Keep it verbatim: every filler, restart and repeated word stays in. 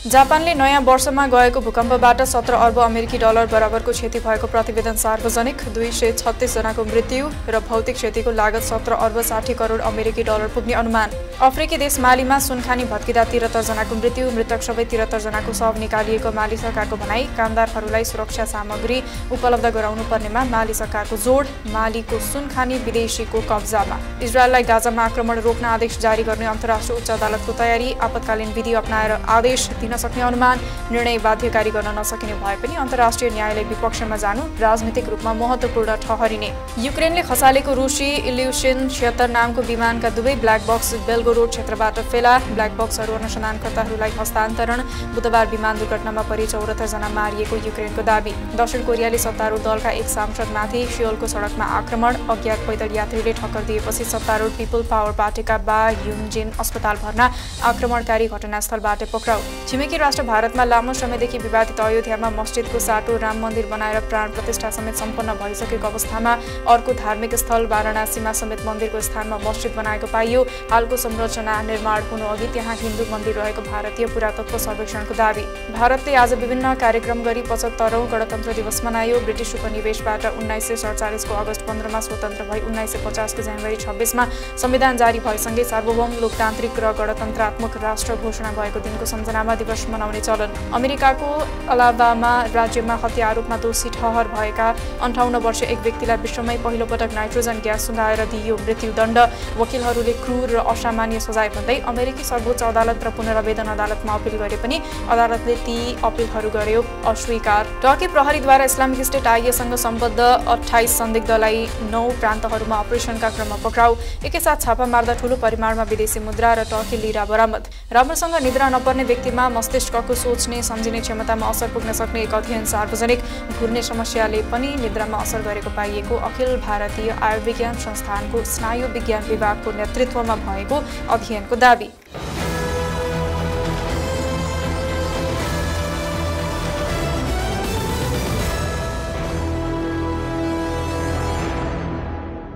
जापानले नयाँ वर्षमा गएको भूकम्पबाट सत्र अर्ब अमेरिकी डलर बराबरको क्षति भएको प्रतिवेदन सार्वजनिक। दुई सय छत्तीस जनाको मृत्यु र भौतिक क्षतिको लागत सत्र अर्ब साठी करोड अमेरिकी डलर पुग्ने अनुमान। अफ्रिकी देश मालीमा सुनखानी भत्किँदा त्रिहत्तर जनाको मृत्यु, मृतक सबै त्रिहत्तर जनाको शव निकालिएको माली सरकारको भनाई। कामदारहरूलाई सुरक्षा सामग्री उपलब्ध गराउनु पर्नेमा माली सरकारको जोड। मालीको सुनखानी विदेशीको कब्जामा। इजरायललाई गाजामा आक्रमण रोक्न आदेश जारी गर्ने अन्तर्राष्ट्रिय उच्च अदालतको तयारी। आपतकालीन विधि अपनाएर आदेश दिन सक्ने अनुमान। निर्णय बाध्यकारी गर्न नसकिने भए पनि अन्तर्राष्ट्रिय न्यायालय विपक्षमा जानु राजनीतिक रूपमा महत्त्वपूर्ण ठहरिने। युक्रेनले खसालेको रुसी इल्युसिन छिहत्तर नामको विमानका दुवै ब्ल्याक बक्स बेल्गोरोड क्षेत्रबाट फेला। ब्ल्याक बक्सहरू अनुसन्धानकर्ताहरूलाई हस्तान्तरण। बुधबार विमान दुर्घटनामा परि चौरात्तर जना मारिएको युक्रेनको दाबी। दक्षिण कोरियाले सत्तारूढ दलका एक सांसदमाथि सियोलको सडकमा आक्रमण। अज्ञात पैदल यात्रीले ठक्कर दिएपछि सत्तारूढ पिपल पावर पार्टीका बा युनजिन अस्पताल भर्ना। आक्रमणकारी घटनास्थलबाट पक्राउ। छिमेकी राष्ट्र भारतमा लामो समयदेखि विवादित अयोध्यामा मस्जिदको साटो राम मन्दिर बनाएर प्राण प्रतिष्ठा समेत सम्पन्न भइसकेको अवस्थामा अर्को धार्मिक स्थल वाराणसीमा समेत मन्दिरको स्थानमा मस्जिद बनाएको पाइयो। हालको संरचना निर्माण हुनु अघि त्यहाँ हिन्दू मन्दिर रहेको भारतीय पुरातत्व सर्वेक्षणको दाबी। भारतले आज विभिन्न कार्यक्रम गरी पचहत्तरौं गणतन्त्र दिवस मनायो। ब्रिटिस उपनिवेशबाट उन्नाइस सय सडचालिसको अगस्त पन्ध्रमा स्वतन्त्र भई उन्नाइस सय पचासको जनवरी छब्बिसमा संविधान जारी भएसँगै सार्वभौम लोकतान्त्रिक र गणतन्त्रात्मक राष्ट्र घोषणा भएको दिनको सम्झनामा दिवस मनाउने चलन। अमेरिकाको अलाबामा राज्यमा हत्या आरोपमा दोषी ठहर भएका अन्ठाउन्न वर्षीय एक व्यक्तिलाई विश्वमै पहिलो पटक नाइट्रोजन ग्यास सुँघाएर दिइयो मृत्युदण्ड। वकिलहरूले क्रूर र असामान्य सजाय भन्दै अमेरिकी सर्वोच्च अदालत र पुनरावेदन अदालतमा अपिल गरे पनि अदालतले ती अपिलहरू गर्यो अस्वीकार। टर्की प्रहरीद्वारा इस्लामिक स्टेट आइएससँग सम्बद्ध अठाइस संदिग्धलाई नौ प्रान्तहरूमा अपरेसनका क्रममा पक्राउ। एकैसाथ छापा मार्दा ठूलो परिमाणमा विदेशी मुद्रा र टर्की लिरा बरामद। राम्रोसँग निद्रा नपर्ने व्यक्तिमा मस्तिष्कको सोच्ने सम्झिने क्षमतामा असर पुग्न सक्ने एक अध्ययन सार्वजनिक। घुर्ने समस्याले पनि निद्रामा असर गरेको पाइएको अखिल भारतीय आयुर्विज्ञान संस्थानको स्नायु विज्ञान विभागको नेतृत्वमा भएको अध्ययनको दाबी।